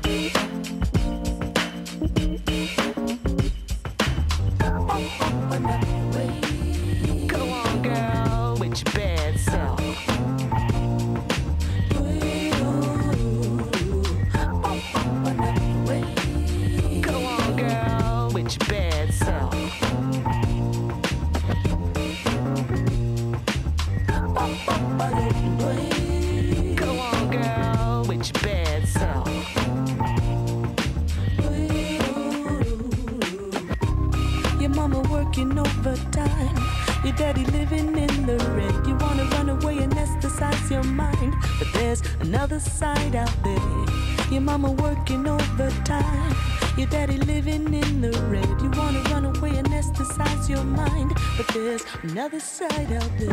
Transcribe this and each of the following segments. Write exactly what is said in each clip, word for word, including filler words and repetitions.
Your daddy living in the red. You wanna run away and anesthetize your mind, but there's another side out there. Your mama working overtime. Your daddy living in the red. You wanna run away and anesthetize your mind, but there's another side out there.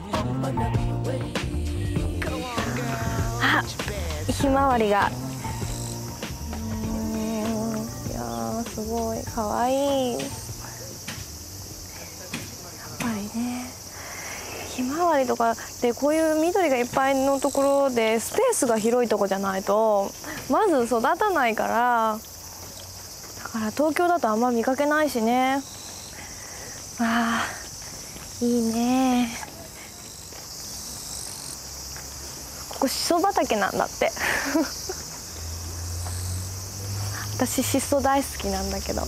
あ、ひまわりが。うん、いやーすごい可愛い。ひまわりとかでこういう緑がいっぱいのところでスペースが広いとこじゃないとまず育たないから、だから東京だとあんま見かけないしね。あーいいね。ここしそ畑なんだって私しそ大好きなんだけど。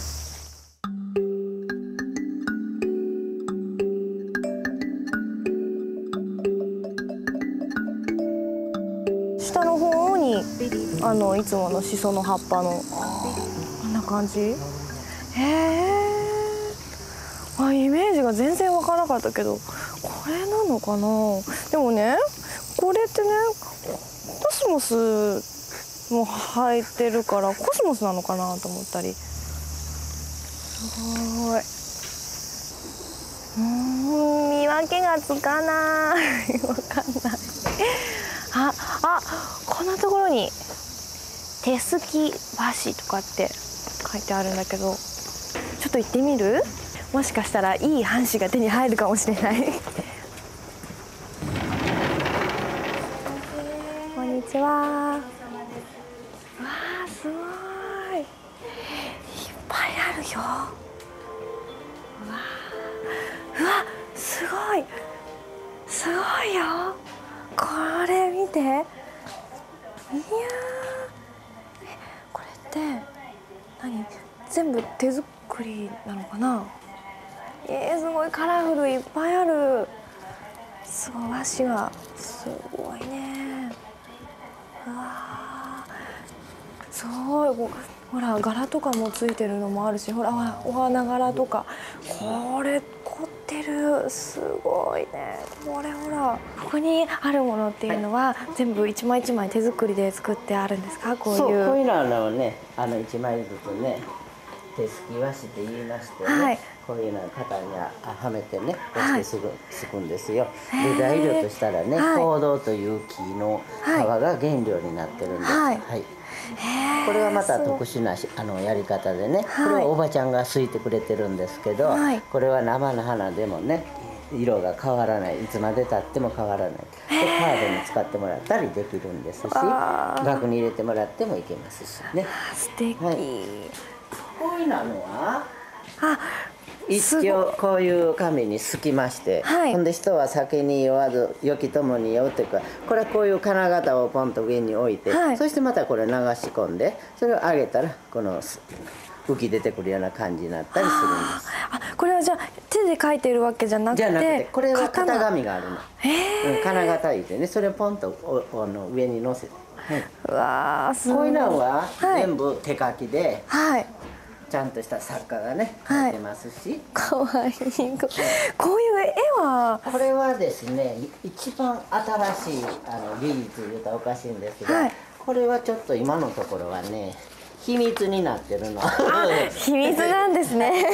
下の方にあのいつものしその葉っぱのこんな感じ。へえ。あ、イメージが全然わからなかったけど、これなのかな。でもね、これってね、コスモスも生えてるからコスモスなのかなと思ったり。すごい。うーん、見分けがつかない。わかんない。あ、あ、こんなところに手すき和紙とかって書いてあるんだけど、ちょっと行ってみる？もしかしたらいい半紙が手に入るかもしれないこんにちは。わあ、すごい。いっぱいあるよ。うわ、うわ、すごい。すごいよ。これ見て。いやー、これって何？全部手作りなのかな。えー、すごいカラフル、いっぱいある。すごい、和紙がすごいね。うわー、すごい。こうほら柄とかもついてるのもあるし、ほらほらお花柄とか、これ凝ってる。すごいね。これほら、ここにあるものっていうのは、はい、全部一枚一枚手作りで作ってあるんですか？こういう。そう、 こういうのはあのね、あの一枚ずつね、手すき和紙って言いましてね、はい、こういうのを型にはめてね、こうしてすぐすくんですよ。で、材料としたらね、香道という木の皮が原料になってるんです。はい。はい、これはまた特殊なあのやり方でね、これはおばちゃんがすいてくれてるんですけど、はい、これは生の花でもね、色が変わらない、いつまでたっても変わらない。で、カードに使ってもらったりできるんですし、額に入れてもらってもいけますしね。 素敵。はい、 こういうのは、あ、一応こういう紙にすきまして、はい、ほんで人は酒に酔わず良き友に酔うというか、これはこういう金型をポンと上に置いて、はい、そしてまたこれ流し込んで、それを上げたらこの浮き出てくるような感じになったりするんです。 あ、これはじゃあ手で書いてるわけじゃなくて、じゃなくて、 これは型紙があるの。へえ。金型言ってね、それをポンとおあの上に乗せて。はい、うわー、すごい。こういうのは全部手書きで。はい。ちゃんとした作家がね描いてますし、 かわいい。こういう絵は、 これはですね、一番新しいあの技術言うたらおかしいんですが、はい、これはちょっと今のところはね秘密になってるの。 秘密なんですね。へ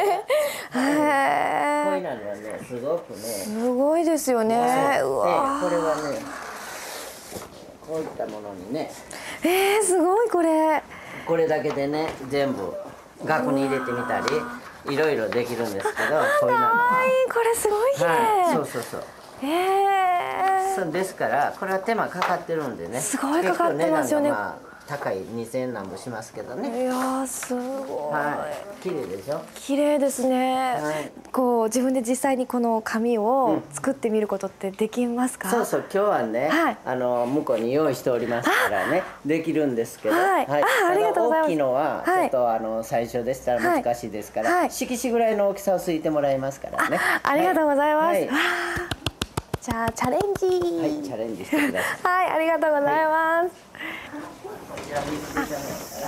え。こういうのはね、すごくね、 すごいですよね。うわ、 これはね、こういったものにね、 えー、すごい。これこれだけでね、全部額に入れてみたりいろいろできるんですけど、こういうのも、 かわいい。これすごい綺麗。 はい、そうそうそう。 へえ。 そうですから、これは手間かかってるんでね、 すごいかかってますよね。 高いにせんえんなんぼしますけどね。 いやーすごい。 はい、綺麗でしょ。 綺麗ですね。 はい、 こう自分で実際にこの紙を作ってみることってできますか？ うん、そうそう、今日はね、はい、あの向こうに用意しておりますからね、できるんですけど、 はい、はい、あ、ありがとうございます。 大きいのはちょっと、はい、あの最初でしたら難しいですから、はい、色紙ぐらいの大きさをすいてもらいますからね。 あ、ありがとうございます。はい、じゃあチャレンジ。 はい、チャレンジしてください。 はい、ありがとうございます。はい、 こちら見つけじゃないから。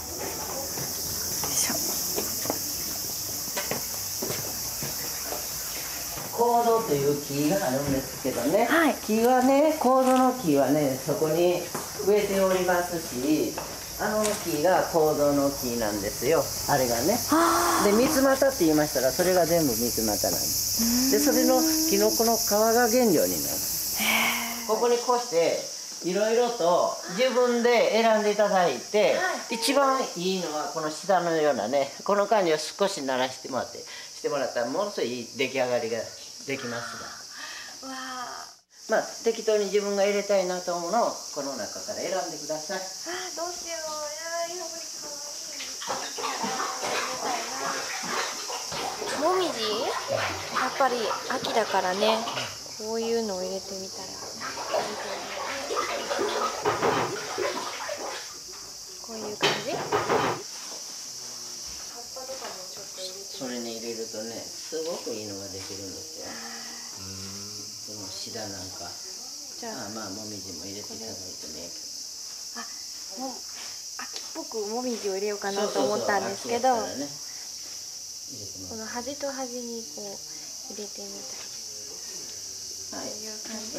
コードという木があるんですけどね、はい、木はね、コードの木はね、そこに植えておりますし、あの木がコードの木なんですよ、あれがね。で、三つ股って言いましたら、それが全部三つ股なんです。で、それのキノコの皮が原料になる。ここにこうしていろいろと自分で選んでいただいて、はい、一番いいのはこの下のようなね、この感じを少し鳴らしてもらってしてもらったらものすごいいい出来上がりができますが、わー、まあ適当に自分が入れたいなと思うのをこの中から選んでください。あー、どうしよう。いやー、 もみじ、やっぱり秋だからね、こういうのを入れてみたらいいと思う。こういう感じ。 それに入れるとね、すごくいいのができるんですよ。このシダなんか、じゃあ、あ、まあもみじも入れていただいてもいいけど。 あ、もう秋っぽくもみじを入れようかなと思ったんですけど、この端と端にこう入れてみたい。はい、こういう感じ。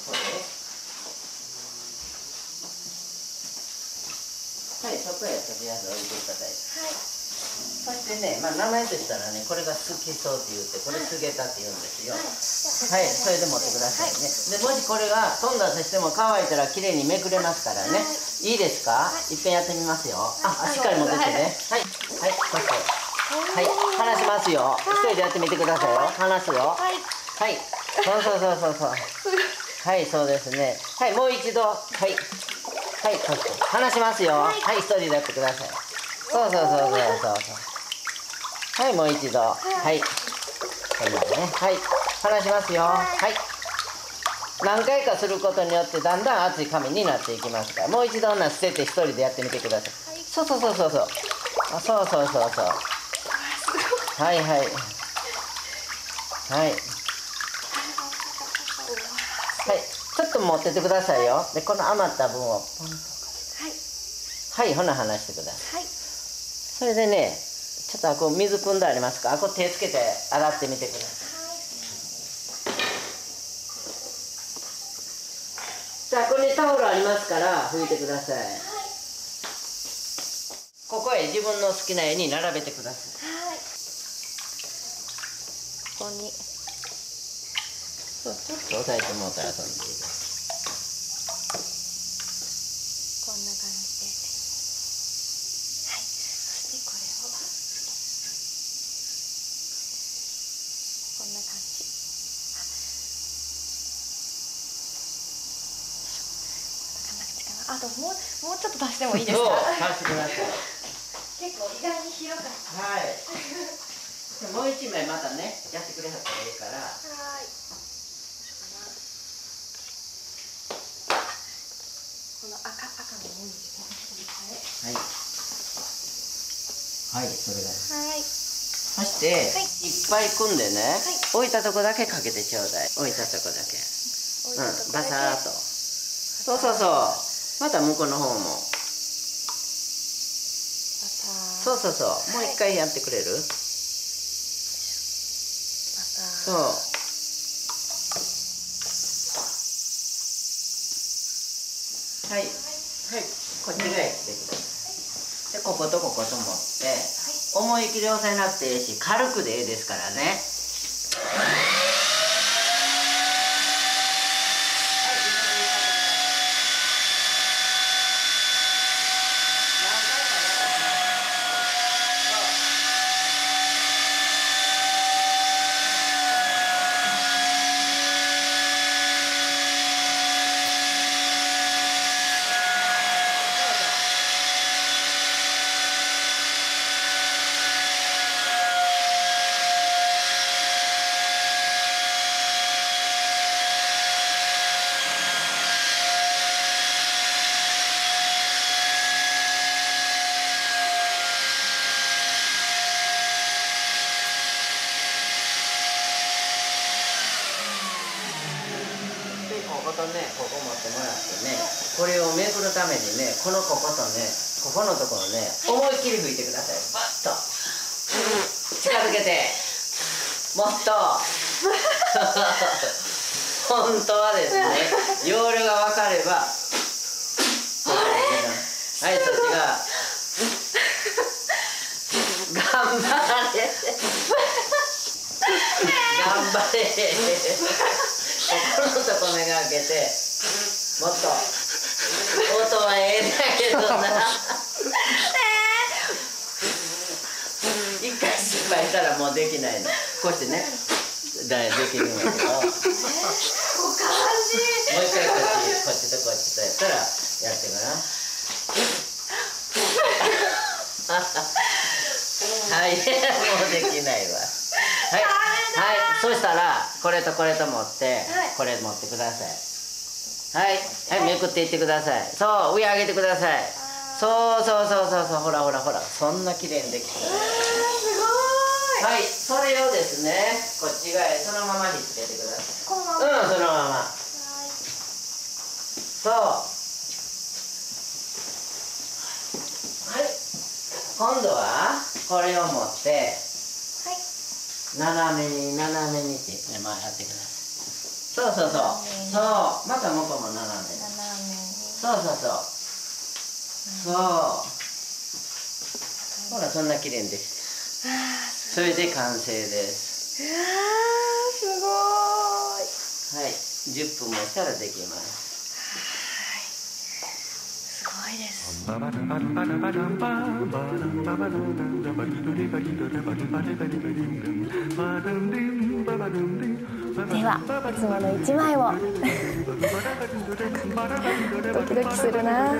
はい、そこへとりあえず置いていただいて。はい。そしてね、まあ名前としたらね、これがすきそうって言って、これすげたって言うんですよ。はい、それで持ってくださいね。で、もしこれが飛んだとしても乾いたらきれいにめくれますからね。いいですか？いっぺんやってみますよ。あ、しっかり持ってきてね。はい、はい、そうそう。はい、離しますよ。一人でやってみてくださいよ。離すよ。はい。そうそうそうそうそう。はい、そうですね。はい、もう一度。はい。はい、そして離しますよ。はい、一人でやってください。そうそうそうそうそうそう。はい、もう一度。はい。こんなね。はい。離しますよ。はい。何回かすることによってだんだん厚い紙になっていきますから、もう一度女捨てて一人でやってみてください。はい、そうそうそうそうそう。あ、そうそうそうそう。はいはい。はい。はい。ちょっと持っててくださいよ。で、この余った分をポンと。はい。はい、ほな離してください。はい。それでね、ちょっとあこ水汲んでありますか？あこ手つけて洗ってみてください。じゃあここにタオルありますから拭いてください。はい、ここへ自分の好きな絵に並べてください。はい、ここにそうちょっと押さえてもうたら飛んでいいです。こんな感じで、はい、そしてこれをこんな感じ。あともう、もうちょっと足してもいいですか？足してください。結構意外に広かった。はい。もう一枚またね、やってくれはったらいいから。はい。この赤、赤のもみじも。はい。はい、それが。はい。そして、はい、いっぱい組んでね、はい、置いたとこだけかけてちょうだい。置いたとこだけ。うん、バサーっと。そうそうそう。また向こうの方も。そうそうそう。もう一回やってくれる？そう。はい。はい。こっちがやってください。で、こことここと持って、思い切り押さえなくていいし、軽くでいいですからね。 ねここ持ってもらってね、これをめくるためにね、このこことねここのところね思いっきり吹いてください。バッと近づけて、もっと本当はですね、要領が分かれば、はい、そっちが頑張れ頑張れここのとこめがけて、もっと音はええんだけどな一回失敗したらもうできないの。こうしてねだできるんだけど、おかしい。もう一回こっちこっちとこっちとやったらやってごらん。はい、もうできないわ。はい、はい、そしたらこれとこれと持って、はい、これ持ってください。はい、はい、めくっていってください。そう、上上げてください。そうそうそうそうそう、ほらほらほら、そんな綺麗にできた。すごい。はい、それをですね、こっち側へそのままにつけてください。このまま。うん、そのまま。はい、そう。はい、今度はこれを持って。はい。斜めに斜めにってね、まあやってください。そうそうそう。そう、また向こうも斜めに。斜めに。そうそうそう。そう。ほら、そんな綺麗にできて。それで完成です。 うわー、すごーい。 はい、じゅっぷんもしたらできます。 はい。すごいです。では、いつもの一枚をドキドキするな。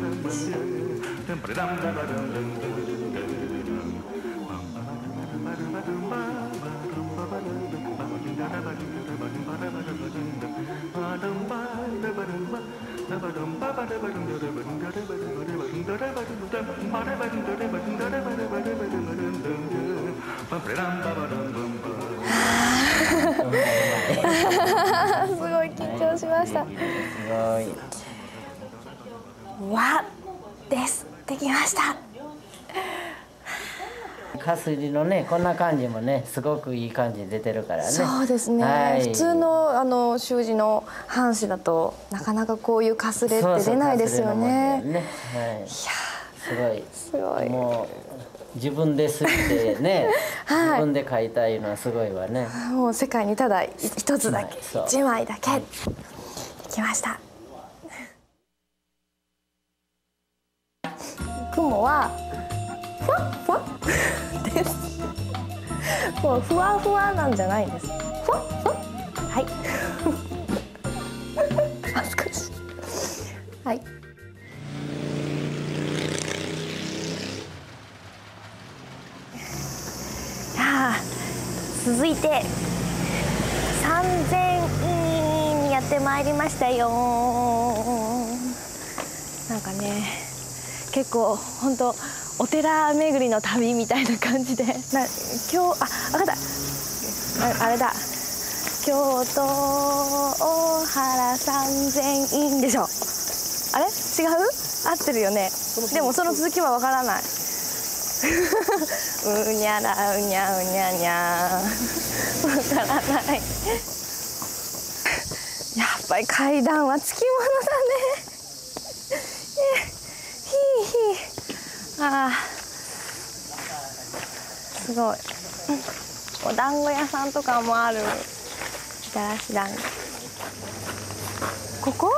すごい緊張しました。すごい。 わです。できました。 かすりのね、こんな感じもね、すごくいい感じに出てるからね。 そうですね。はい、普通のあの習字の半紙だとなかなかこういうかすれって出ないですよね。 ね、はい。いや、すごい。 すごい。 もう自分ですってね、はい、自分で描いたいのはすごいわね。 もう世界にただ一つだけ、一枚だけできました。雲はふわふわです。もうふわふわなんじゃないんです。ふわふわ。はい。恥ずかしい。はい。続いてさんぜんいにやってまいりましたよ。なんかね、結構本当お寺巡りの旅みたいな感じで、な今日あ分かった、あ, あれだ、京都大原三千院でしょ。あれ違う？合ってるよね。でもその続きはわからない。うにゃらうにゃうにゃにゃわからない。やっぱり階段はつきものだね。ひいひい。ああ、すごい。お団子屋さんとかもある。みたらし団子。ここ？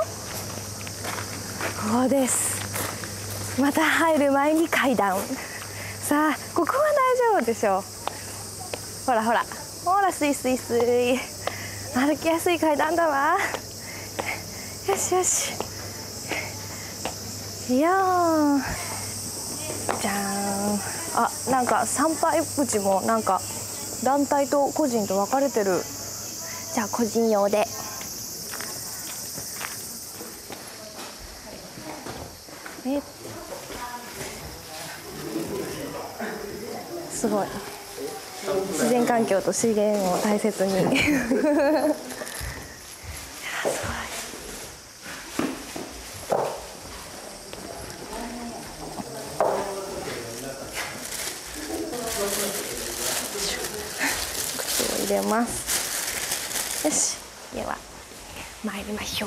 ここです。また入る前に階段。さあ、ここは大丈夫でしょう。ほらほら、ほら、すいすいすい。歩きやすい階段だわ。よしよし。いやーん。じゃーん。あ、なんか参拝口もなんか団体と個人と分かれてる。じゃあ個人用で。え。すごい。自然環境と資源を大切に。いや、すごい。 れます。よし、では参りましょう。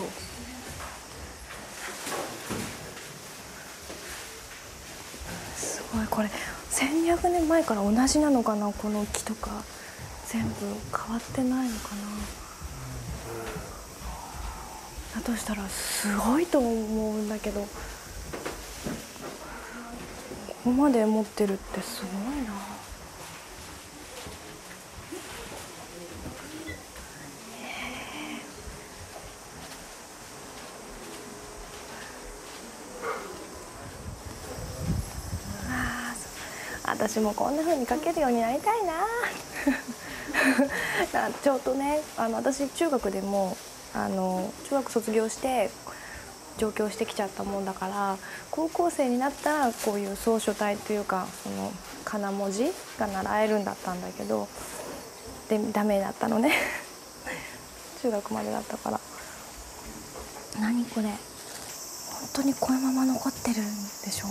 すごい、これせんにひゃくねんまえから同じなのかな、この木とか全部変わってないのかな。だとしたらすごいと思うんだけど、ここまで持ってるってすごいな。私もこんな風に描けるようになりたいなちょっとね、あの私中学でもあの中学卒業して上京してきちゃったもんだから、高校生になったらこういう草書体というか、そのかな文字が習えるんだったんだけど、でダメだったのね中学までだったから。何これ、本当にこのまま残ってるんでしょ。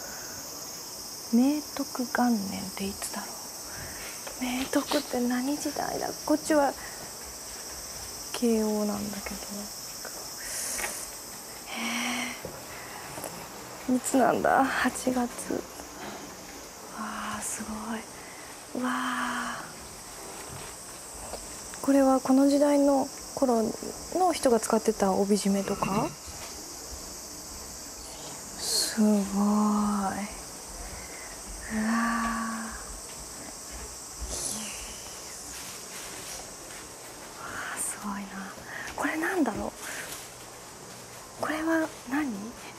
明徳元年っていつだろう。明徳って何時代だ。こっちは慶応なんだけど、へえ、いつなんだ。はちがつ。わあ、すごい。うわあ、これはこの時代の頃の人が使ってた帯締めとか。すごい。うわあ、すごいな。これなんだろう。これは何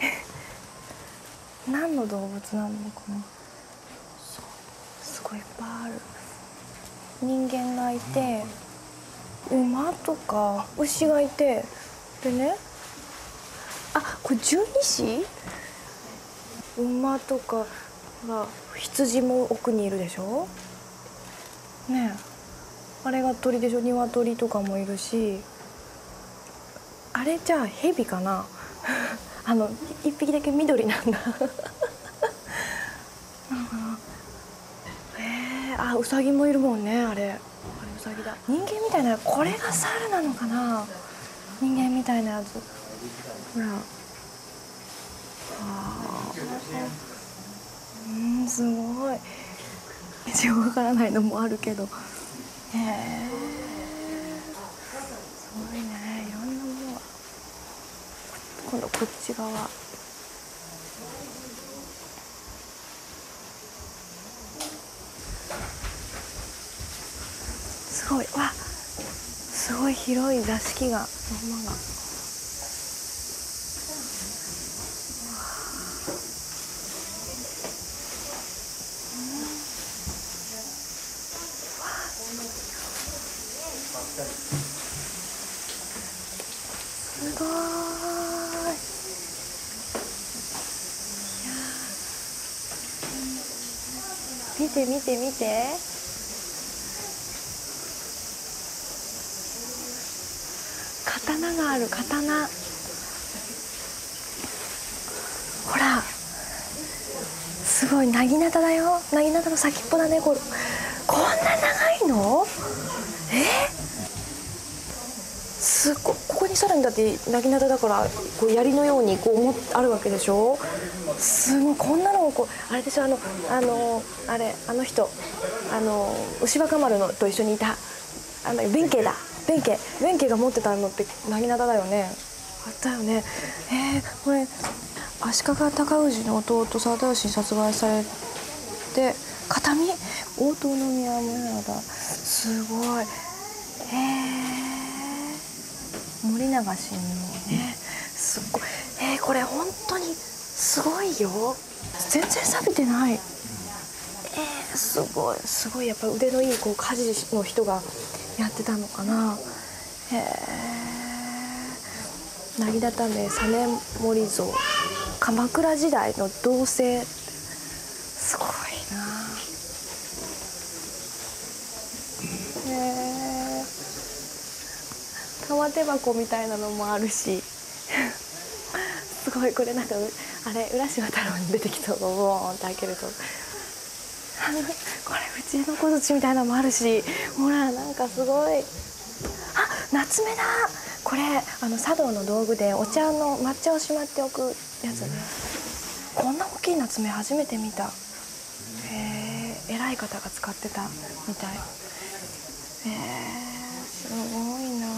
何の動物なのかな。すごいいっぱいある。人間がいて、馬とか牛がいて、でね、あ、これ十二支。馬とかが、羊も奥にいるでしょねえ、あれが鳥でしょ。鶏とかもいるし、あれじゃあ蛇かなあの一匹だけ緑なんだなんかな。へえ、あ、ウサギもいるもんね。あれあれウサギだ。人間みたいな、これが猿なのかな。人間みたいなやつ、ほら。あ、うん、すごい。一応わからないのもあるけど、へえ、すごいね。いろんなものが。今度こっち側。すごい、わ、すごい広い座敷が、ままが。すごい。見て見て見て。刀がある。刀。ほら、すごい。なぎなただよ。なぎなたの先っぽだね。これこんな長いの。え、すごい。ここにさらにだってなぎなただから、こう槍のようにこうもあるわけでしょ。すごい。こんなのをこう、あれでしょ、あのあのあれ、あの人、あの牛若丸のと一緒にいた、あの弁慶だ。弁慶弁慶が持ってたのってなぎなただよね。あったよね。えー、これ足利尊氏の弟沢田義に殺害されて、形見大塔宮村だ。すごい。へえ、森永親王ね。すっごい。えー、これ本当にすごいよ。全然錆びてない。えー、すごいすごい。やっぱ腕のいいこう鍛冶の人がやってたのかな。へえ。なぎなた名実盛像。鎌倉時代の銅製。すごいな。へえ。玉手箱みたいなのもあるしすごい。これなんかあれ浦島太郎に出てきそう。ボーンって開けると。 これうちの小槌みたいなのもあるし、ほらなんかすごい。あ、夏目だ。これあの茶道の道具でお茶の抹茶をしまっておくやつね。こんな大きい夏目初めて見た。へえ、偉い方が使ってたみたい。へえ、すごいな。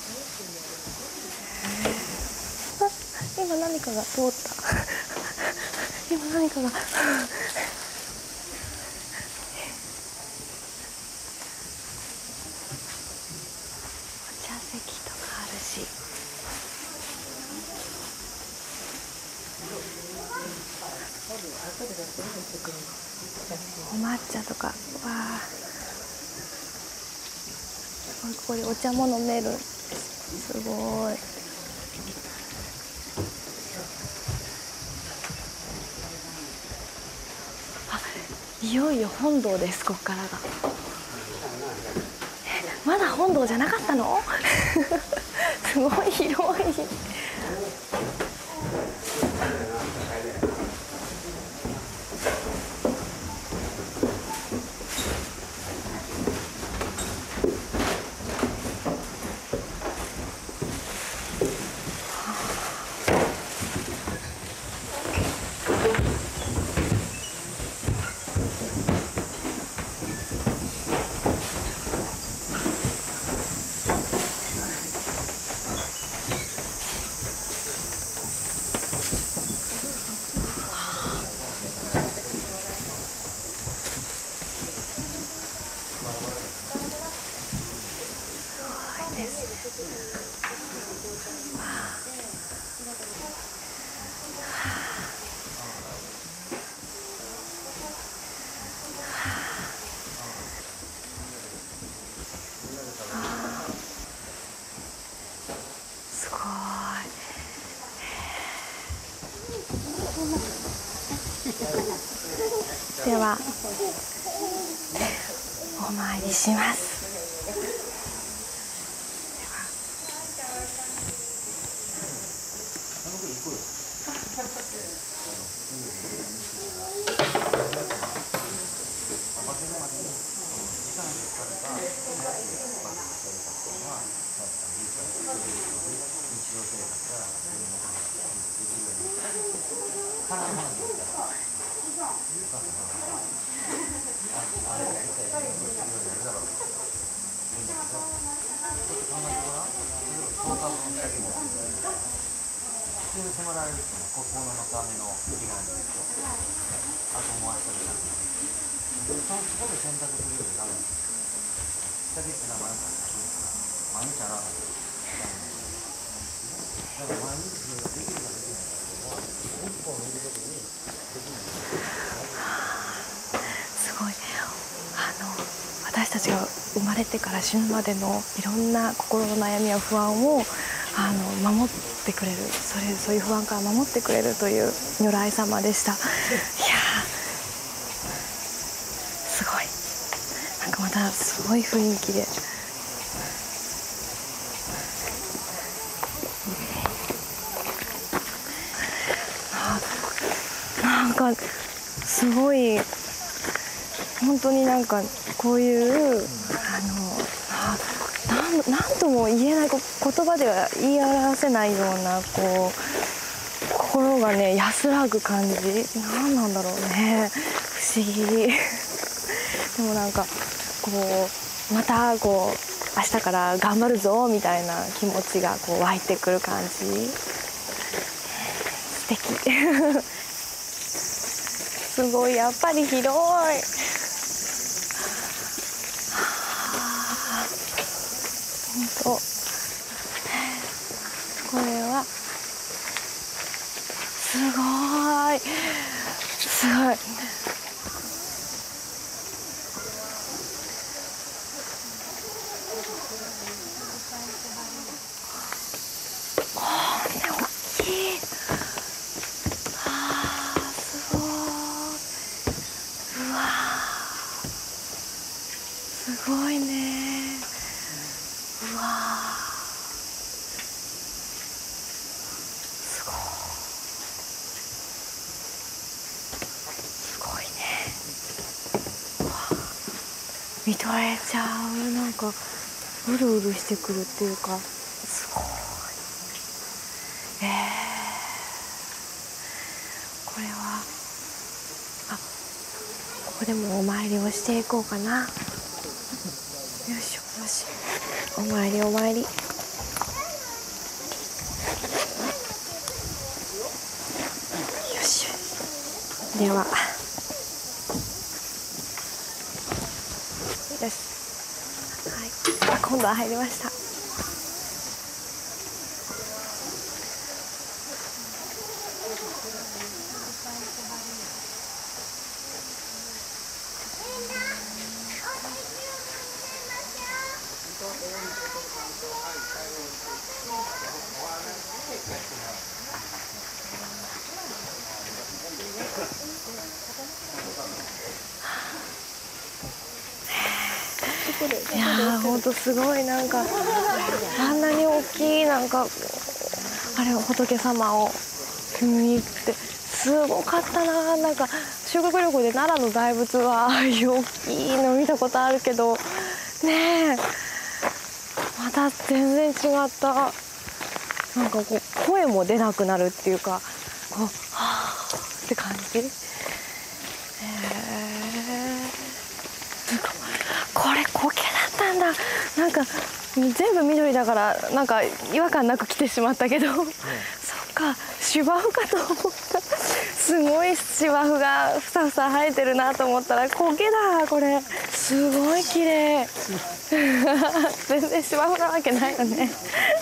あ、今何かが通った。今何かが。お抹茶とか、わあ、ここでお茶も飲める。すごい。あ、いよいよ本堂です。ここからが。まだ本堂じゃなかったの？すごい広い。ではお参りします。すごい。あの私たちが生まれてから死ぬまでのいろんな心の悩みや不安をあの守ってくれる、それそういう不安から守ってくれるという如来様でした。いやすごい、なんかまたすごい雰囲気で。なんかすごい本当になんかこういうあのあなんなんとも言えない、言葉では言い表せないようなこう心がね安らぐ感じ、何なんだろうね、不思議。でもなんかこうまたこう明日から頑張るぞみたいな気持ちがこう湧いてくる感じ、素敵。すごい、やっぱり広い。本当、これはすごいすごい。すごいね。うわすごいすごいね。 見とれちゃう。なんかうるうるしてくるっていうか、すごい。えー、これはあ、ここでもお参りをしていこうかな。よいしょ、よし、お参りお参り。よし、ではよし、はい、今度は入りました。いやー、ほんとすごい。なんかあんなに大きいなんかあれ仏様を見てすごかったな。なんか修学旅行で奈良の大仏はああいう大きいの見たことあるけどねえ、また全然違った。なんかこう声も出なくなるっていうか、こうはーって感じ。えー、これ苔だったんだ。なんか全部緑だからなんか違和感なく来てしまったけど、うん、そっか、芝生かと思った。すごい芝生がふさふさ生えてるなと思ったら苔だ。これすごい綺麗。全然芝生なわけないよね。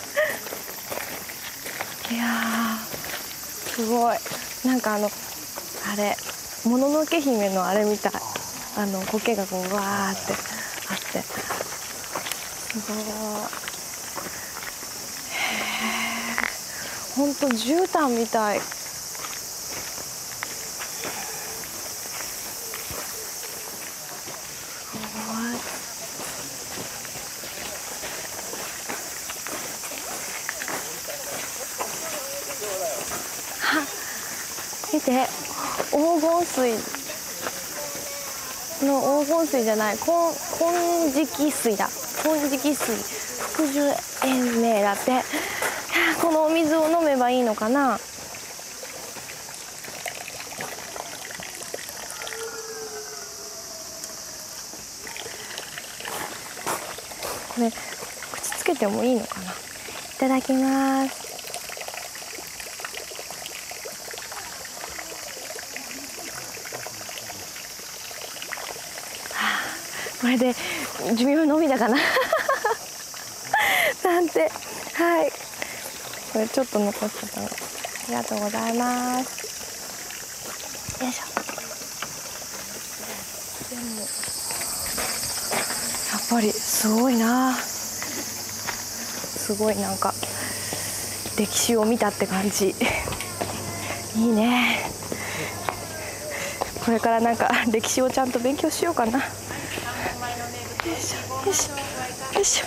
いやー、すごい。なんかあのあれ、もののけ姫のあれみたい。あの苔がこうわーってあって、すごい。へー、ほんと絨毯みたい。すごい。あ、見て、黄金水の黄金水じゃない、金金色水だ。金色水福寿延命だって。このお水を飲めばいいのかな。これ口つけてもいいのかな。いただきます。これで寿命のみだかな。なんて、はい。これちょっと残してたの。ありがとうございます。よいしょ。でもやっぱりすごいな。すごいなんか歴史を見たって感じ。いいね。これからなんか歴史をちゃんと勉強しようかな。よいしょよいしょよいしょ。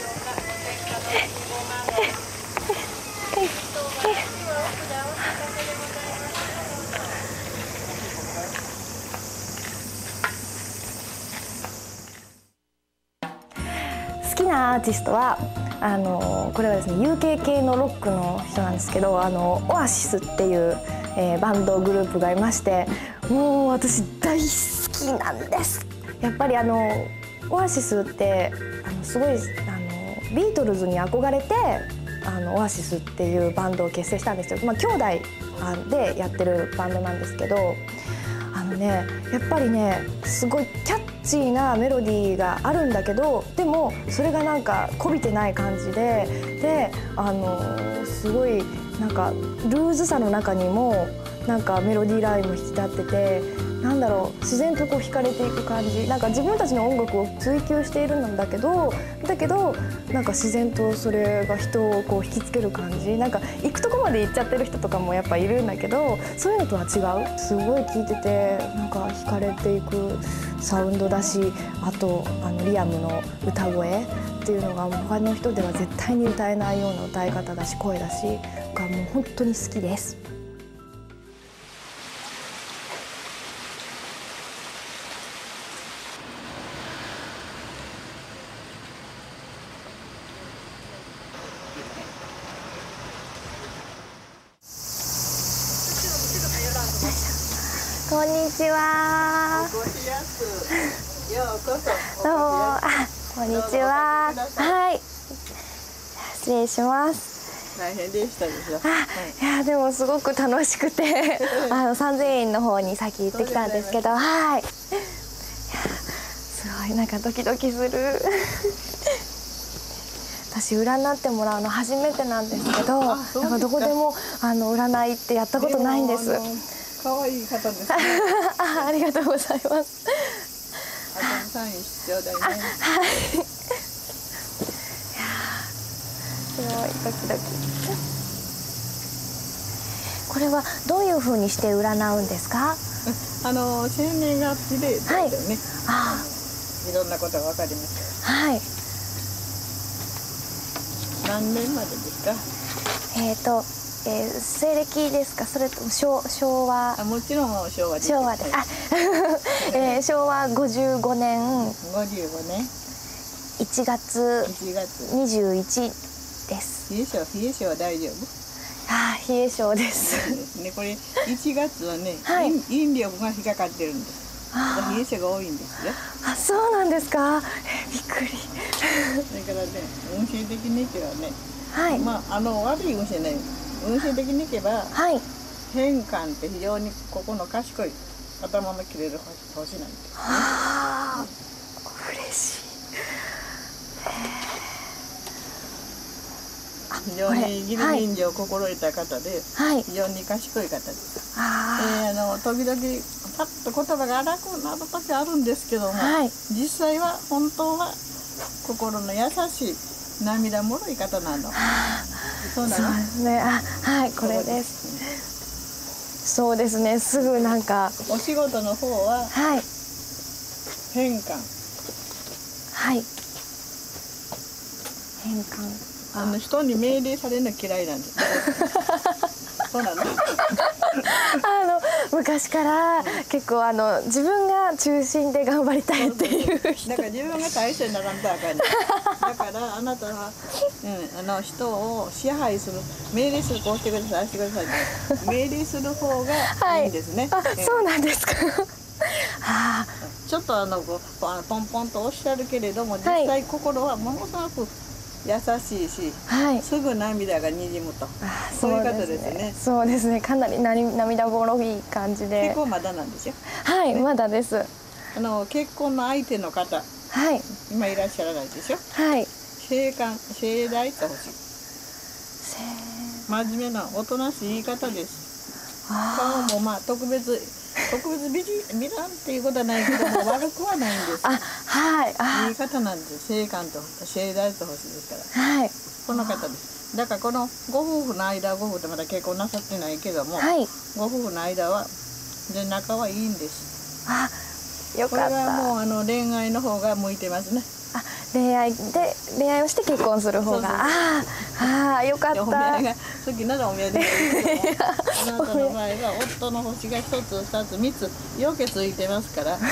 好きなアーティストはあのこれはですね ユーケー 系のロックの人なんですけど、あのオアシスっていう、えー、バンドグループがいまして、もう私大好きなんです。やっぱりあのオアシスってあのすごいあのビートルズに憧れてあのオアシスっていうバンドを結成したんですよ。まあ、兄弟でやってるバンドなんですけど、あのねやっぱりねすごいキャッチーなメロディーがあるんだけど、でもそれがなんかこびてない感じで、であのすごいなんかルーズさの中にもなんかメロディーラインも引き立ってて、なんだろう、自然とこう惹かれていく感じ。なんか自分たちの音楽を追求しているんだけどだけどなんか自然とそれが人をこう引きつける感じ。なんか行くとこまで行っちゃってる人とかもやっぱいるんだけど、そういうのとは違う。すごい聴いててなんか惹かれていくサウンドだし、あとあのリアムの歌声っていうのが他の人では絶対に歌えないような歌い方だし声だしがもう本当に好きです。 こんにちは。 お越しやす。ようこそ。 どうも、あ、こんにちは。はい。失礼します。 大変でしたでしょ。 あ、いやでもすごく楽しくて、あの三千院の方に先行ってきたんですけど、はい。いやすごいなんかドキドキする。私占ってもらうの初めてなんですけど、なんかどこでもあの占いってやったことないんです。 可愛い方ですね。 あ、ありがとうございます。 あとサイン必要だよね。 はい。すごいドキドキ。これはどういう風にして占うんですか？ あの生年月日でですね。はい、 ああ、いろんなことがわかります。 はい。 何年までですか？ えっと、えー、西暦ですか？それとも昭昭和？ あ、もちろん昭和です。 昭和です。あ、えー、昭和五十五年。 五十五年。 一月。 一月。 二十一です。 冷え性、冷え性は大丈夫？ あ、冷え性です。 ですね、これ一月はね、 はい、 陰力が引っかかってるんです。冷え性が多いんですよ。 あ、そうなんですか。びっくり。 それからね、運勢的にいけばね、 はい、まあ、あの悪い運勢ね、運勢的にいけば、 はい、 変換って非常にここの賢い頭の切れる星なんです、ね。 はあ、嬉しい。 非常に義理人情を心得た方で、はい、非常に賢い方です。あ、えー、あの時々パッと言葉が荒くなる時あるんですけども、はい、実際は本当は心の優しい涙もろい方なの。そうなの？ そうですね。あ、はい、これです。そうですね。すぐなんかお仕事の方は、はい、変換。 はい。変換。 あの人に命令されるの嫌いなんです。そうなの。あの昔から結構あの自分が中心で頑張りたいっていう人。 だから自分が大切にならんとあかん。だからあなたは、うん、あの人を支配する、命令する、こうしてください、ああしてください。命令する方がいいんですね。 はい、あ、そうなんですか。はあ、 ちょっとあのこうポンポンとおっしゃるけれども、実際心はものすごく優しいし、はい、すぐ涙がにじむと。あ、そういう方ですね。 そうですね。かなりな涙ぼろい感じで。 結婚まだなんですよ。 はい、ね、まだです。 あの結婚の相手の方、はい、今いらっしゃらないでしょ。はい。盛観、盛大ってほしい。真面目なおとなしい言い方です。顔もまあ特別特別美人美男っていうことはないけども悪くはないんです。あ、はい。あ、言い方なんです。盛観と盛大と欲しいですから。はい。この方です。だからこのご夫婦の間、ご夫婦ってまだ結婚なさってないけども、はい、ご夫婦の間はで仲はいいんです。あ、よかった。これはもうあの恋愛の方が向いてますね。あ、恋愛で恋愛をして結婚する方が、ああ、あ、よかった。お見合いが好きならお見合いでもいいけども、あなたの場合は夫の星が一つ、二つ、三つよけついてますから。だ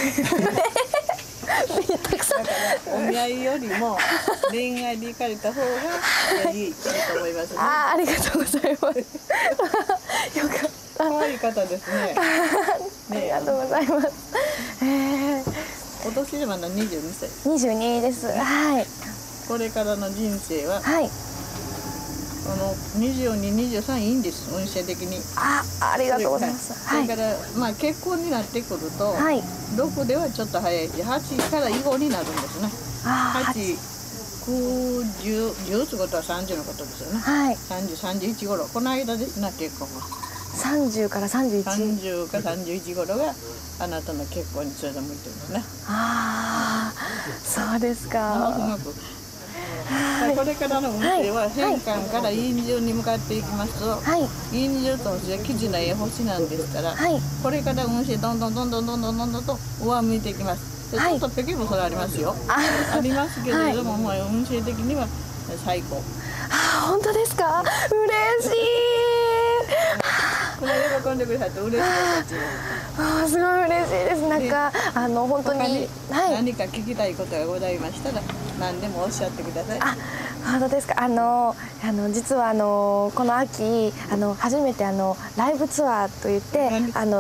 からお見合いよりも恋愛で行かれた方がいいと思いますね。あ、ありがとうございます。よかった。可愛い方ですね。ありがとうございます。ええ。今年でまだにじゅうにさい。にじゅうにです。はい。これからの人生は、はい。あのにじゅうに、にじゅうさんいいんです。運勢的に。あ、ありがとうございます。それからまあ結婚になってくると、はい、ろくではちょっと早いし、はちから以後になるんですね。はち、く、じゅう、じゅうってことはさんじゅうのことですよね。はい。さんじゅう、さんじゅういち頃、この間ですね、結婚は。さんじゅうからさんじゅういち。さんじゅうかさんじゅういち頃があなたの結婚にそれで向いてるんですね。ああ、そうですか。ものすごく。はい、これからの運勢は変換から陰順に向かっていきますと、はい、陰順と星は吉時なえ星なんですから、はい、これから運勢どんどんどんどんどんどんどんどんと上向いていきます。はい、ちょっとペケもそれありますよ。ありますけれども、はい、もう運勢的には最高。あ、本当ですか。嬉しい。これ喜んでくださって嬉しいです。あ、すごい嬉しいです。なんかあの本当に、はい、何か聞きたいことがございましたら何でもおっしゃってください。あ、本当ですか。あのあの実はあのこの秋あの初めてあのライブツアーといってあの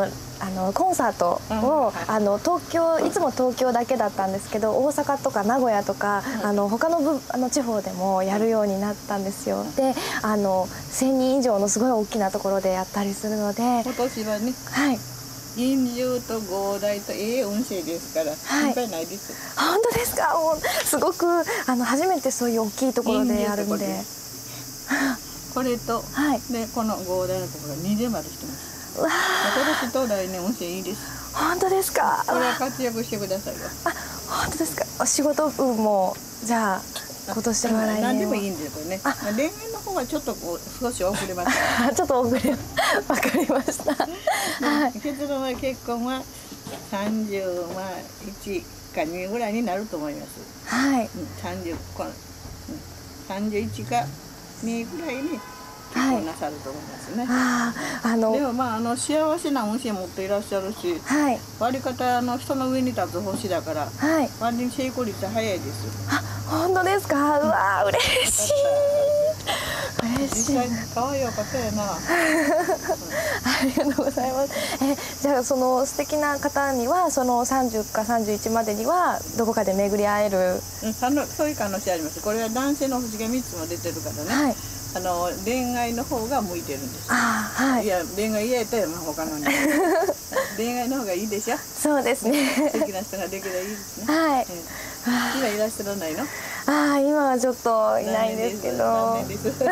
あのコンサートを、あの東京いつも東京だけだったんですけど、大阪とか名古屋とか、あの他の部あの地方でもやるようになったんですよ。で、あのせんにん以上のすごい大きなところでやったりするので、 今年はね、 はい。 銀獣と合大とええ運勢ですから、心配ないです。 本当ですか。もうすごくあの初めてそういう大きいところでやるんで。 これと、 はい、 でこの合大のところが二重丸してます。 うわ今年と来年運勢いいです。 本当ですか。 これは活躍してくださいよ。 あ、本当ですか。お仕事運もじゃあ今年は来年は何でもいいんですよね。恋愛の方はちょっとこう少し遅れました。 ちょっと遅れ、わかりました。 はい。結論は結婚は三十まあ一か二ぐらいになると思います。 はい。 三十この三十一か二ぐらいに。結婚なさると思いますね。 ああのでもまああの幸せな運勢持っていらっしゃるし、 はい、 割り方あの人の上に立つ星だから、 はい、 割に成功率早いです。 あ、本当ですか。うわ嬉しい。嬉しい。 可愛いお方やな。ありがとうございます。え、じゃあその素敵な方にはそのさんじゅうかさんじゅういちまでにはどこかで巡り会える。 うん、そういう可能性あります。これは男性の星が三つも出てるからね。はい。あの恋愛の方が向いてるんです。 あ、はい。 いや恋愛嫌やったらまあ他のに。恋愛の方がいいでしょ。 そうですね。 素敵な人ができればいいですね。 はい。 今いらっしゃらないの？ ああ、今はちょっといないんですけど。はい。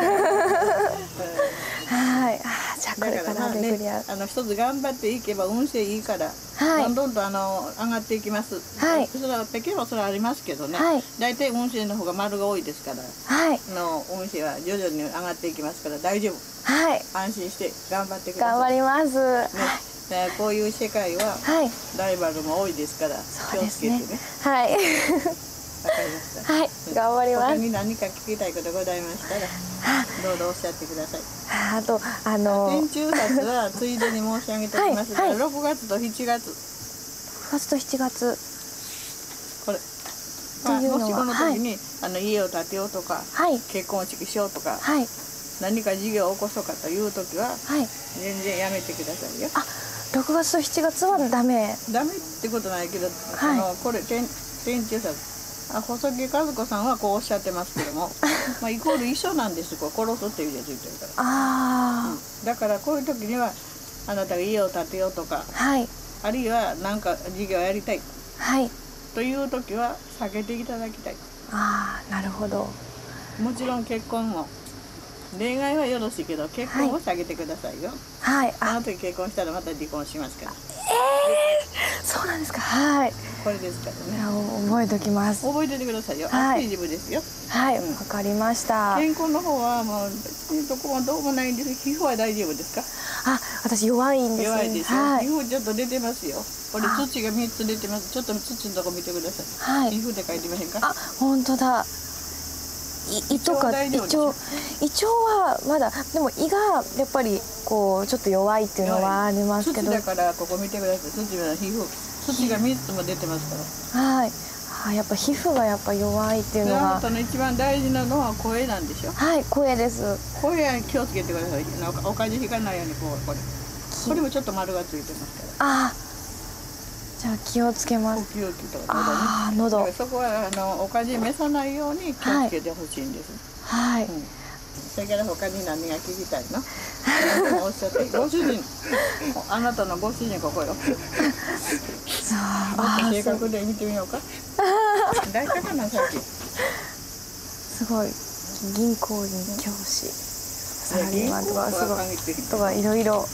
あ、じゃあこれから巡り合う。 あの一つ頑張っていけば運勢いいから、どんどんとあの上がっていきます。はい。それはペケはそれはありますけどね。はい。大体運勢の方が丸が多いですから。はい。の運勢は徐々に上がっていきますから大丈夫。はい。安心して頑張ってください。 頑張ります。 ね。こういう世界はライバルも多いですから気をつけてね。 はい。 わかりました。 はい、頑張ります。 他に何か聞きたいことございましたら、どうぞおっしゃってください。 あと、あの。 天中札はついでに申し上げておきますが、六月と七月。 六月と七月。 これ。まあ、もしこの時に、あの家を建てようとか、結婚式しようとか。何か事業を起こそうかという時は、全然やめてくださいよ。あ、 六月と七月はダメ。 ダメってことないけど、あのこれ天天中札。細木和子さんはこうおっしゃってますけどもまあイコール一緒なんですこう殺すっていう字がついてるから。あ、うん、だからこういう時にはあなたが家を建てようとか、はい、あるいは何か事業をやりたい、はい、という時は避けていただきたい。 ああ、なるほど。 もちろん結婚も恋愛はよろしいけど結婚を避けてくださいよ。はい。あの時結婚したらまた離婚しますから。 ええー、そうなんですか。はい。 これですからね。 覚えておきます。 覚えておいてくださいよ。はい。アクティブですよ。 はい。わ、うん、かりました。 健康の方はもう別にどこもどうもないんです。皮膚は大丈夫ですか？ あ、私弱いんです。 弱いですよ。はい、皮膚ちょっと出てますよ。これ土が三つ出てます。ちょっと土のとこ見てください。はい。皮膚で書いてませんか？あ、 本当だ。胃とか胃腸、胃腸はまだでも胃がやっぱりこうちょっと弱いっていうのはありますけど。 土だからここ見てください。土は皮膚、土が三つも出てますから。はい。 あ、やっぱ皮膚がやっぱ弱いっていうのが。 あなたの一番大事なのは声なんでしょ。 はい、声です。 声は気をつけてください。お風邪ひかないようにこうこれ。これもちょっと丸がついてますから。ああ。 じゃあ気をつけます。 呼吸器とか、ね、 ああ、喉。 そこはあのおかじ召さないように気をつけてほしいんです。はい。うん、それから他に何が聞きたいの？おっしゃって。ご主人、あなたのご主人ここよ。さあ、正確で見てみようか。大体かなさっき。 すごい銀行員、教師、サラリーマンとかすごいとかいろいろ。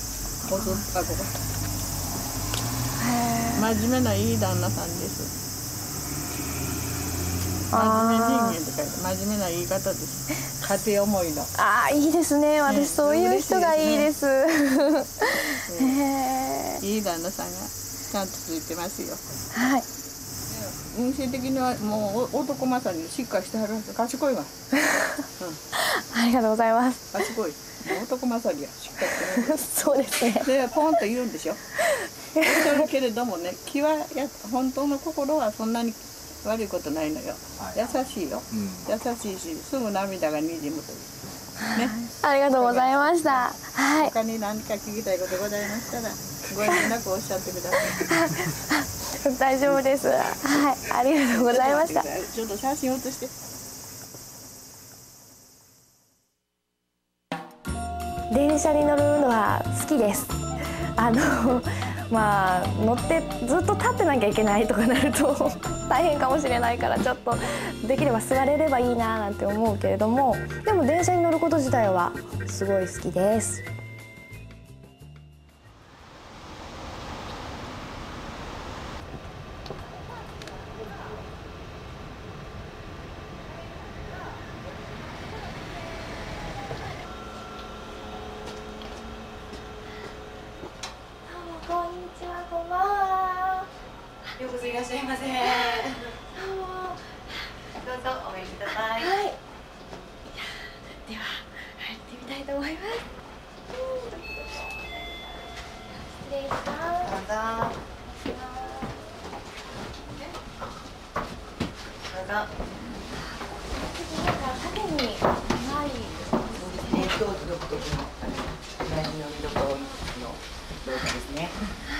真面目ないい旦那さんです。真面目人間って書いて真面目ないい方です。家庭思いの。 ああ、いいですね。私、ね、そういう人がいいです。 いいね、いい旦那さんがちゃんとついてますよ。はい。運勢的にはもう男まさにしっかりしてはるんです。賢いわ。 うん、ありがとうございます。 賢い。男まさにはしっかりしてる。 そうですね。 でポンと言うんでしょ。おっしゃるけれどもね、気はや本当の心はそんなに悪いことないのよ。優しいよ。うん、優しいし、すぐ涙がにじむという。 ね。 ありがとうございました。はい。 他に何か聞きたいことございましたらご遠慮なくおっしゃってください。 大丈夫です。はい、ありがとうございました。 ちょっと写真写して。 電車に乗るのは好きです。あのまあ乗ってずっと立ってなきゃいけないとかなると大変かもしれないから、ちょっとできれば座れればいいななんて思うけれども、でも電車に乗ること自体はすごい好きです。こんにちは、こんばんは。 ようこそいらっしゃいませ。どうぞお入りください。はい。 では入ってみたいと思います。失礼します。どうぞ。 どうぞ。 次なんか縦に長い。 そうですね。京都独特の大事の見どころの廊下ですね。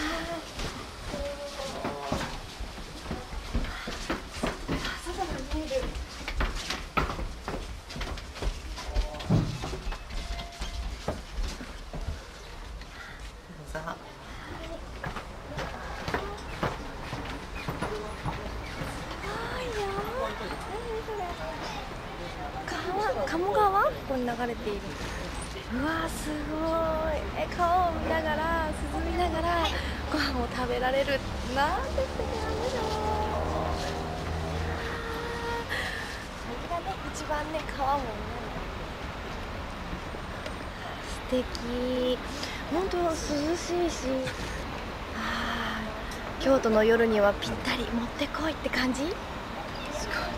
鴨川ここに流れている。うわすごい。え川を見ながら涼みながらご飯を食べられるなんて素敵なんでしょう。それがね一番ね川もね素敵。本当涼しいし、あ京都の夜にはぴったりもってこいって感じ。すごい。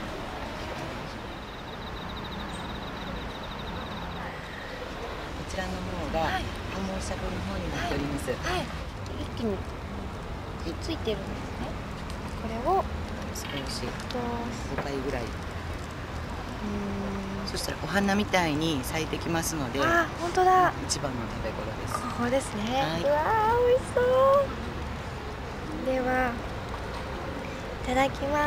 こちらの方がハモしゃぶの方になっております。 はい、はい、一気にくっついてるんですね。これを少しとごかいぐらい。そしたらお花みたいに咲いてきますので、 あ、本当だ。 一番の食べ頃です。 ここですね。 はい、 うわー美味しそう。ではいただきます。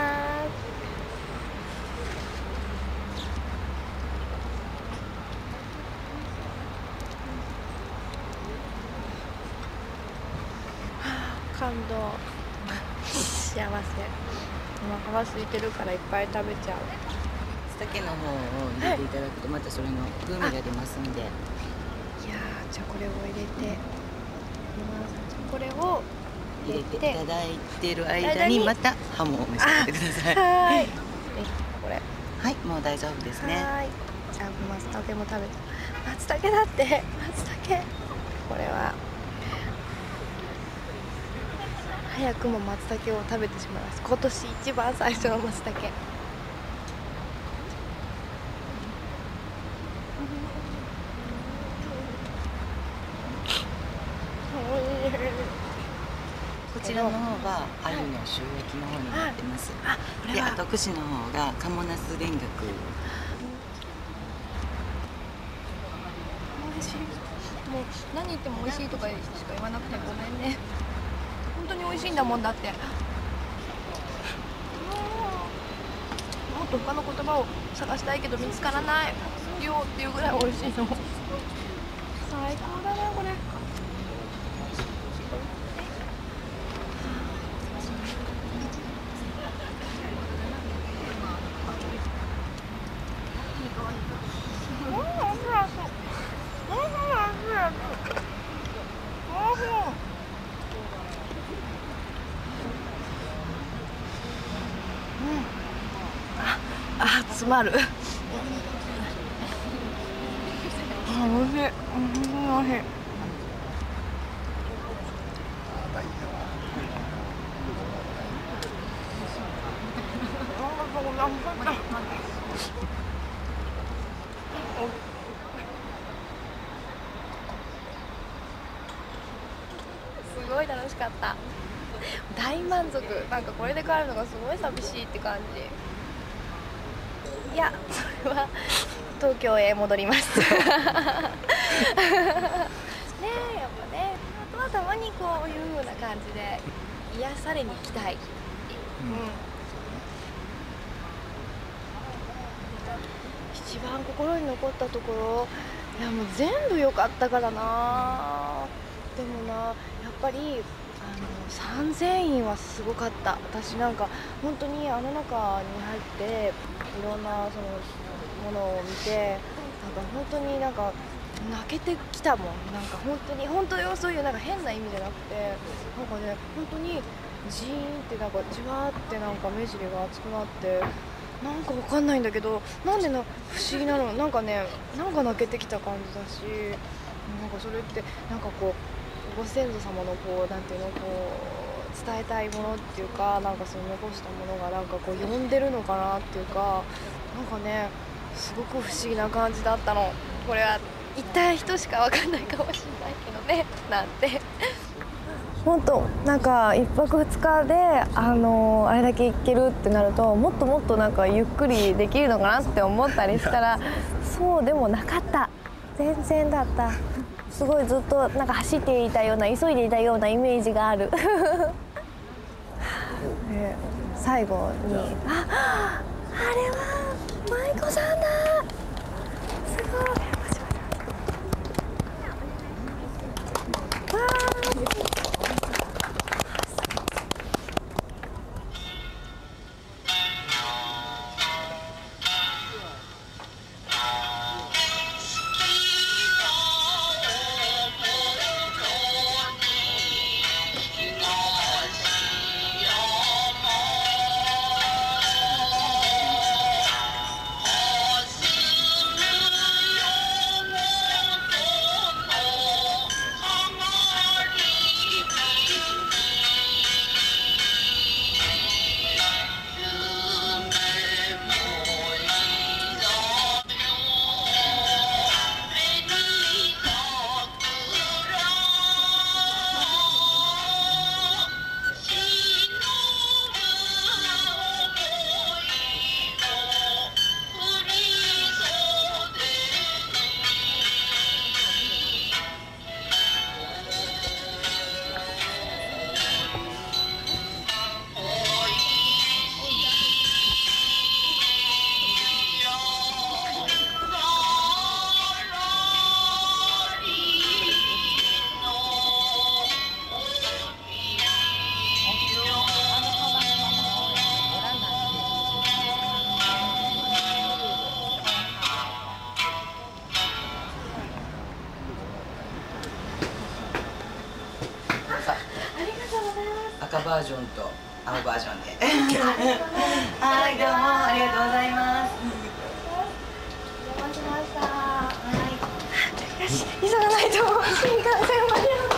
感動。幸せ。お腹が空いてるからいっぱい食べちゃう。 松茸の方を入れていただくとまたそれの風味が出ますんで。いやー、じゃあこれを入れて、これを入れていただいてる間にまたハモを召し上がってください。 はい。これ。 はい、もう大丈夫ですね。 はい。じゃあ松茸も食べて。松茸だって。松茸。これは。早くも松茸を食べてしまいます。今年一番最初の松茸。 こちらの方は鮎の塩焼きの方になってます。あ、これは。で、あと串の方が鴨ナス田楽。美味しい。もう何言っても美味しいとかしか言わなくてごめんね。本当に美味しいんだもんだって。もっと他の言葉を探したいけど見つからないよっていうぐらい美味しいの。最高だなこれ。あ、詰まる。あ、おいしい。おいしい、おいしい。すごい楽しかった。大満足。なんかこれで帰るのがすごい寂しいって感じ。 いやそれは東京へ戻りますねえ、やっぱね、あとはたまにこういう風な感じで癒されに行きたい、うん、一番心に残ったところ、いやもう全部良かったからな。でもな、やっぱりあの三千院はすごかった。私なんか本当にあの中に入っていろんなそのものを見て、なんか本当になんか泣けてきたもん。なんか本当に本当よ、そういうなんか変な意味じゃなくて、なんかね本当にジーンってなんかじわーってなんか目尻が熱くなって、なんかわかんないんだけど、なんでな不思議なの、なんかねなんか泣けてきた感じだし、なんかそれってなんかこうご先祖様のこうなんていうの、こう伝えたいものっていうか、なんかその残したものがなんかこう呼んでるのかなっていうか、なんかねすごく不思議な感じだったの。これは行った人しかわかんないかもしれないけどね、なんて。本当なんかいっぱくふつかであのあれだけ行けるってなると、もっともっとなんかゆっくりできるのかなって思ったりしたら、そうでもなかった。全然だった。すごいずっとなんか走っていたような、急いでいたようなイメージがある。で最後に「あ、あれは舞妓さんだ、すごい」わー赤バージョンと青バージョンで。はい、どうもありがとうございます。 お邪魔しました。はい。よし、急がないと新幹線間に合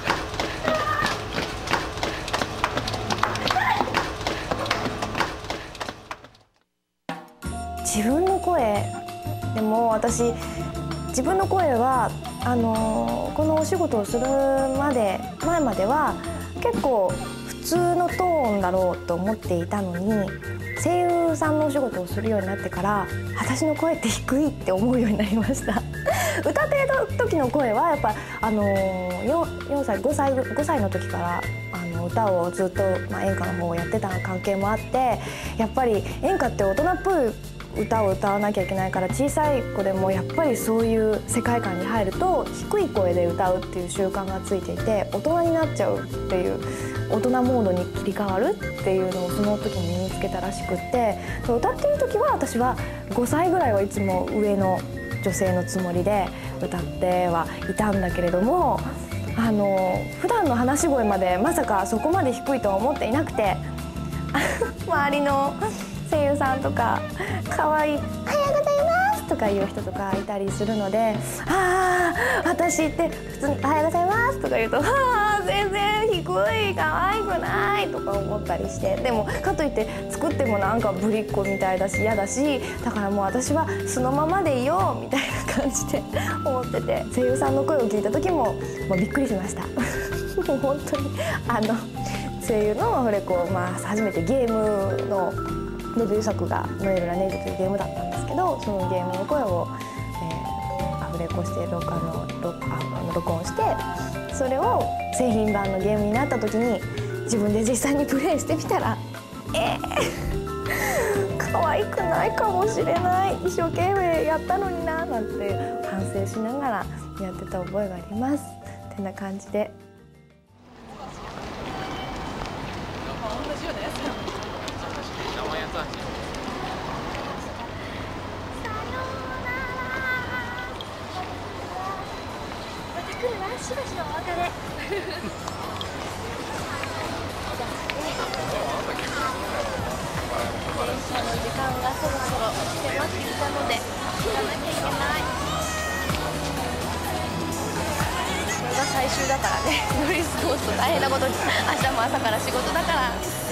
う。自分の声でも私自分の声はあのこのお仕事をするまで前までは結構普通のトーンだろうと思っていたのに、声優さんのお仕事をするようになってから私の声って低いって思うようになりました。歌ってる時の声はやっぱあの 4, 4歳5歳5歳の時からあの歌をずっと、まあ、演歌の方をやってた関係もあって、やっぱり演歌って大人っぽい歌を歌わなきゃいけないから、小さい子でもやっぱりそういう世界観に入ると低い声で歌うっていう習慣がついていて、大人になっちゃうっていう、大人モードに切り替わるっていうのをその時に身につけたらしくって、歌ってる時は私はごさいぐらいはいつも上の女性のつもりで歌ってはいたんだけれども、あの普段の話し声までまさかそこまで低いとは思っていなくて周りの声優さんとか可愛い「おはようございます」とかいう人とかいたりするので、ああ私って普通に「おはようございます」とか言うと「ああ全然低い、可愛くない」とか思ったりして、でもかといって作ってもなんかぶりっ子みたいだし嫌だし、だからもう私はそのままでいようみたいな感じで思ってて、声優さんの声を聞いた時ももうびっくりしました。もう本当にあの声優のフレコ、まあ、初めてゲームのデビュー作が「ノエル・ラ・ネイジ」というゲームだったんですけど、そのゲームの声を、えー、アフレコして録あの録あの録音して、それを製品版のゲームになった時に自分で実際にプレイしてみたら、えー、可愛くないかもしれない、一生懸命やったのにななんて反省しながらやってた覚えがあります。てな感じで。来るわ、しばしのお別れ。電車の時間がそろそろ迫ってきたので行かなきゃいけない。これが最終だからね、乗り過ごすと大変なことに。明日も朝から仕事だから。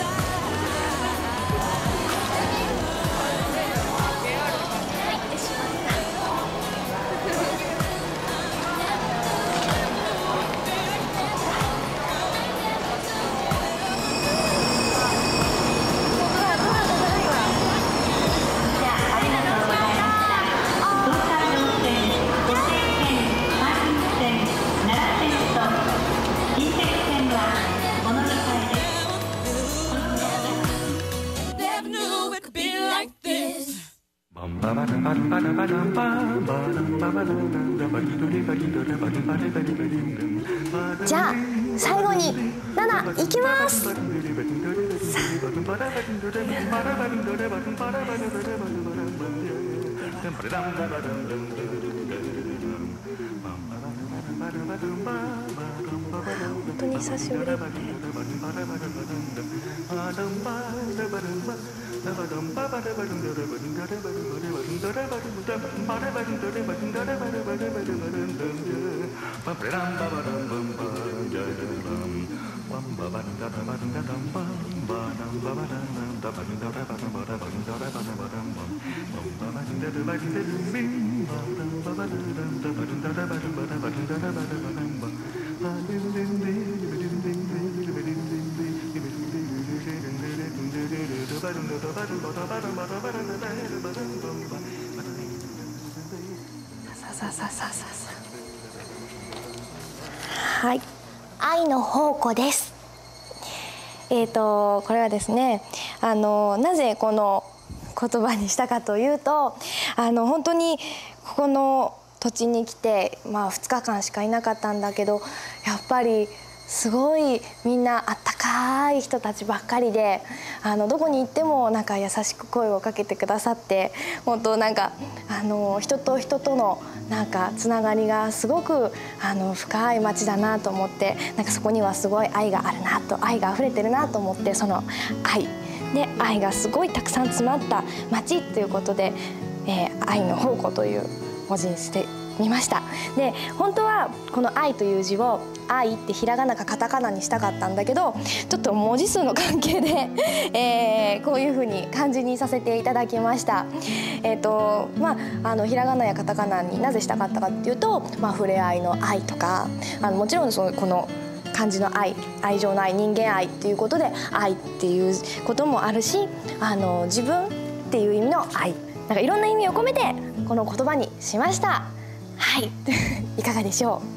じゃあ最後にナナ行きます。本当に久しぶり。ささささささ。はい、愛の宝庫です。えーとこれはですね、あのなぜこの言葉にしたかというと、あの本当にここの土地に来て、まあ、ふつかかんしかいなかったんだけど、やっぱりすごいみんなあったかい人たちばっかりで、あのどこに行ってもなんか優しく声をかけてくださって、本当なんかあの人と人とのなんかつながりがすごくあの深い街だなと思って、なんかそこにはすごい愛があるなと、愛が溢れてるなと思って、その愛で愛がすごいたくさん詰まった街ということで、えー、愛の宝庫という文字にしてみました。で本当はこの愛という字を愛ってひらがなかカタカナにしたかったんだけど、ちょっと文字数の関係で、えー、こういうふうに漢字にさせていただきました。えーとまあ、あのひらがなやカタカナになぜしたかったかっていうと、まあ、触れ合いの愛とか、あのもちろんそのこの漢字の愛、愛情の愛、人間愛っていうことで愛っていうこともあるし、あの自分っていう意味の愛、なんかいろんな意味を込めてこの言葉にしました。はいいかがでしょう。